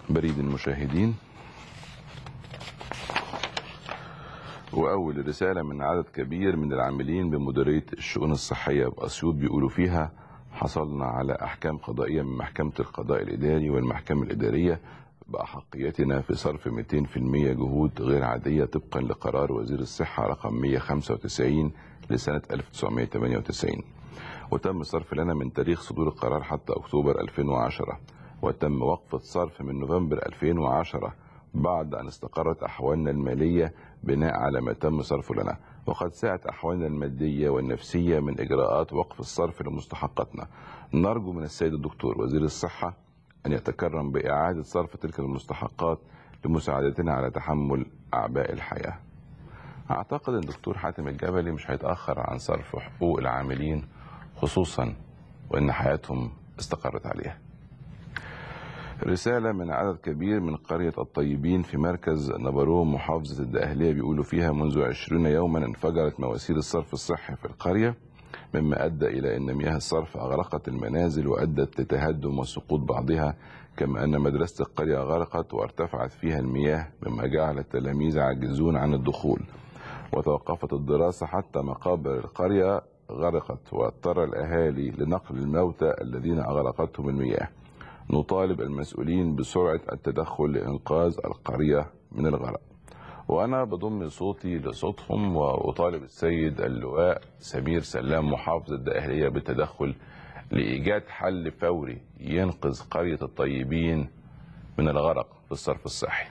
بريد المشاهدين. وأول رسالة من عدد كبير من العاملين بمديرية الشؤون الصحية بأسيوط بيقولوا فيها: حصلنا على أحكام قضائية من محكمة القضاء الإداري والمحكمة الإدارية بأحقيتنا في صرف 200% جهود غير عادية طبقا لقرار وزير الصحة رقم 195 لسنة 1998، وتم الصرف لنا من تاريخ صدور القرار حتى أكتوبر 2010، وتم وقف الصرف من نوفمبر 2010 بعد أن استقرت أحوالنا المالية بناء على ما تم صرفه لنا، وقد ساءت أحوالنا المادية والنفسية من إجراءات وقف الصرف لمستحقاتنا. نرجو من السيد الدكتور وزير الصحة أن يتكرم بإعادة صرف تلك المستحقات لمساعدتنا على تحمل أعباء الحياة. أعتقد أن الدكتور حاتم الجبلي مش هيتأخر عن صرف حقوق العاملين، خصوصا وأن حياتهم استقرت عليها. رسالة من عدد كبير من قرية الطيبين في مركز نبروم محافظة الدقهلية بيقولوا فيها: منذ 20 يوما انفجرت مواسير الصرف الصحي في القرية، مما أدى إلى أن مياه الصرف أغرقت المنازل وأدت لتهدم وسقوط بعضها، كما أن مدرسة القرية غرقت وارتفعت فيها المياه، مما جعل التلاميذ عاجزون عن الدخول، وتوقفت الدراسة حتى مقابر القرية غرقت، واضطر الأهالي لنقل الموتى الذين أغرقتهم المياه. نطالب المسؤولين بسرعة التدخل لإنقاذ القرية من الغرق. وأنا بضم صوتي لصوتهم وأطالب السيد اللواء سمير سلام محافظ الدقهلية بالتدخل لإيجاد حل فوري ينقذ قرية الطيبين من الغرق في الصرف الصحي.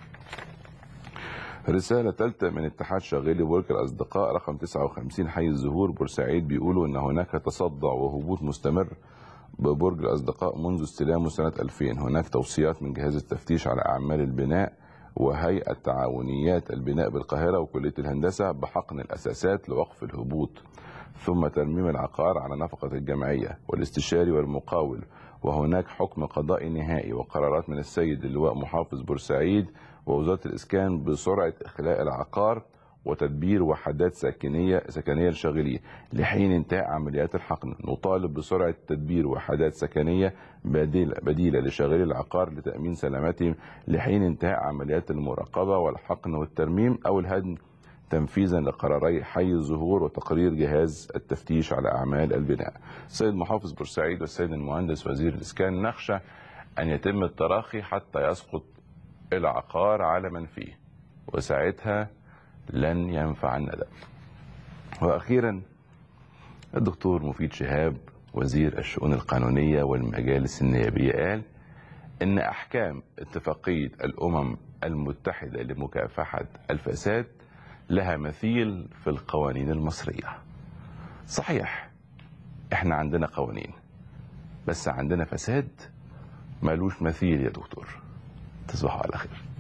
رسالة ثالثة من اتحاد شغالي برج الأصدقاء رقم 59 حي الزهور بورسعيد بيقولوا إن هناك تصدع وهبوط مستمر ببرج الأصدقاء منذ استلامه سنة 2000. هناك توصيات من جهاز التفتيش على أعمال البناء وهيئة تعاونيات البناء بالقاهرة وكلية الهندسة بحقن الأساسات لوقف الهبوط، ثم ترميم العقار على نفقة الجمعية والاستشاري والمقاول. وهناك حكم قضائي نهائي وقرارات من السيد اللواء محافظ بورسعيد ووزارة الإسكان بسرعة إخلاء العقار وتدبير وحدات سكنية للشاغلين لحين انتهاء عمليات الحقن. نطالب بسرعة تدبير وحدات سكنية بديلة لشاغلي العقار لتأمين سلامتهم لحين انتهاء عمليات المراقبة والحقن والترميم أو الهدم، تنفيذا لقراري حي الزهور وتقرير جهاز التفتيش على أعمال البناء. السيد محافظ بورسعيد والسيد المهندس وزير الإسكان نخشى أن يتم التراخي حتى يسقط العقار على من فيه، وساعتها لن ينفع الندم. وأخيرا الدكتور مفيد شهاب وزير الشؤون القانونية والمجالس النيابية قال إن أحكام اتفاقية الأمم المتحدة لمكافحة الفساد لها مثيل في القوانين المصرية. صحيح احنا عندنا قوانين، بس عندنا فساد مالوش مثيل يا دكتور. تصبحوا على خير.